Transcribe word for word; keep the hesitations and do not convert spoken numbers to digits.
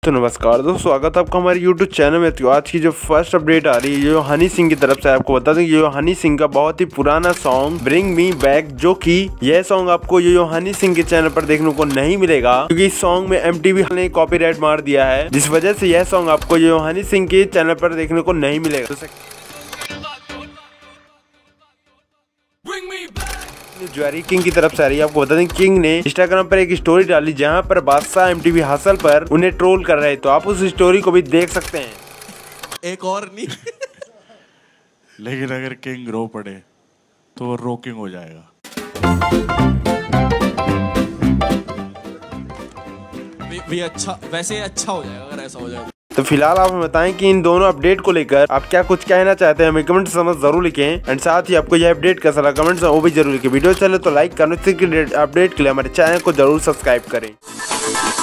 तो नमस्कार दोस्तों, स्वागत है आपका हमारे यूट्यूब चैनल में। तो आज की जो फर्स्ट अपडेट आ रही है जो हनी सिंह की तरफ से, आपको बता दें ये जो हनी सिंह का बहुत ही पुराना सॉन्ग ब्रिंग मी बैक, जो कि यह सॉन्ग आपको ये जो हनी सिंह के चैनल पर देखने को नहीं मिलेगा, क्योंकि इस सॉन्ग में एमटीवी ने कॉपीराइट मार दिया है, जिस वजह से यह सॉन्ग आपको ये जो हनी सिंह के चैनल पर देखने को नहीं मिलेगा। ज्वेरी किंग की तरफ से आ रही है। आपको बता दें किंग ने इंस्टाग्राम पर एक स्टोरी डाली जहां पर बादशाह एमटीवी हासिल पर उन्हें ट्रोल कर रहे हैं, तो आप उस स्टोरी को भी देख सकते हैं। एक और नहीं लेकिन अगर किंग रो पड़े तो वो रोकिंग हो जाएगा। भी, भी अच्छा, वैसे अच्छा हो जाएगा अगर ऐसा हो जाएगा। तो फिलहाल आप हमें बताएं कि इन दोनों अपडेट को लेकर आप क्या कुछ कहना चाहते हैं, हमें कमेंट समझ जरूर लिखें। एंड साथ ही आपको यह अपडेट कैसा लगा कमेंट्स में वो भी जरूर लिखें। वीडियो चले तो लाइक करने से अपडेट के लिए हमारे चैनल को जरूर सब्सक्राइब करें।